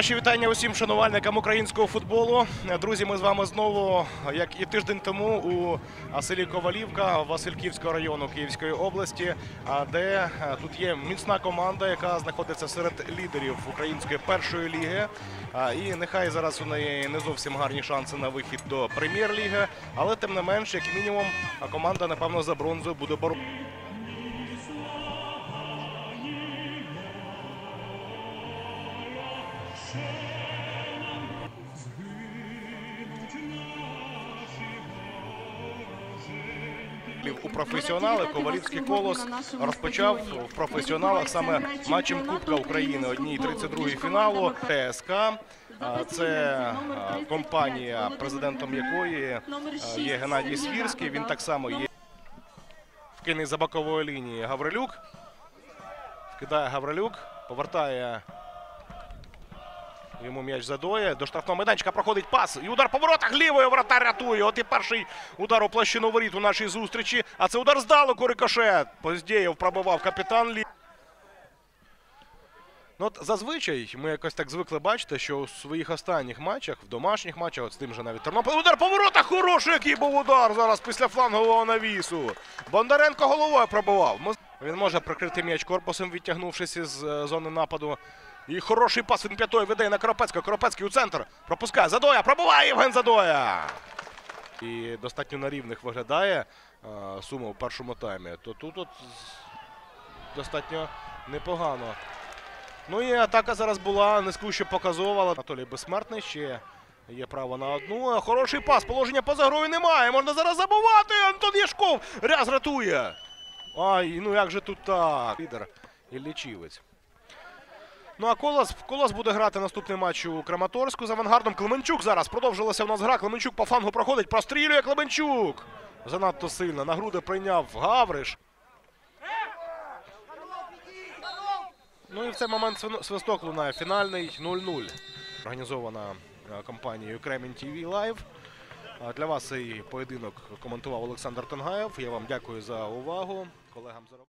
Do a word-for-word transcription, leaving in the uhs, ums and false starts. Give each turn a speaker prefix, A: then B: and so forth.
A: Наші вітання усім шанувальникам українського футболу. Друзі, ми з вами знову, як і тиждень тому, у селі Ковалівка Васильківського району Київської області, де тут є міцна команда, яка знаходиться серед лідерів української першої ліги. І нехай зараз у неї не зовсім гарні шанси на вихід до прем'єр-ліги, але тим не менш, як мінімум, команда, напевно, за бронзу буде боротися. У професіонали Ковалівський Колос розпочав в професіоналах саме матчем Кубка України одній тридцять другої фіналу ТСК. Це компанія, президентом якої є Геннадій Свірський. Він так само є вкине за бокової лінії Гаврилюк. Вкидає Гаврилюк, повертає йому м'яч Задоя. До штрафного майданчика проходить пас. І удар по воротах лівою, вратар рятує. От і перший удар у площину воріт у нашій зустрічі. А це удар здалеку, рикошет. Поздєєв пробивав капітан Лі. Ну, от зазвичай ми якось так звикли бачити, що у своїх останніх матчах, в домашніх матчах, от з тим же навіть Тернопіль. Удар по воротах, хороший який був удар зараз після флангового навісу. Бондаренко головою пробивав. Він може прикрити м'яч корпусом, відтягнувшись із зони нападу. І хороший пас він п'ятою веде на Коропецького. Коропецький у центр. Пропускає Задоя. Пробиває Євген Задоя. І достатньо на рівних виглядає а, Сума у першому таймі. То тут от достатньо непогано. Ну і атака зараз була нескуче показова. Анатолій Безсмертний ще є право на одну. Хороший пас. Положення поза грою немає. Можна зараз забувати. Антон Яшков ряз рятує. Ай, ну як же тут так. Лідер Іллічівець. Ну а Колос, Колос буде грати наступний матч у Краматорську з Авангардом. Клименчук зараз. Продовжилася у нас гра. Клименчук по флангу проходить. Прострілює Клименчук. Занадто сильно. На груди прийняв Гавриш. Ну і в цей момент свисток лунає. Фінальний нуль нуль. Організована компанією Кремінь ТВ Live. Для вас цей поєдинок коментував Олександр Тонгаєв. Я вам дякую за увагу. Колегам за роботу.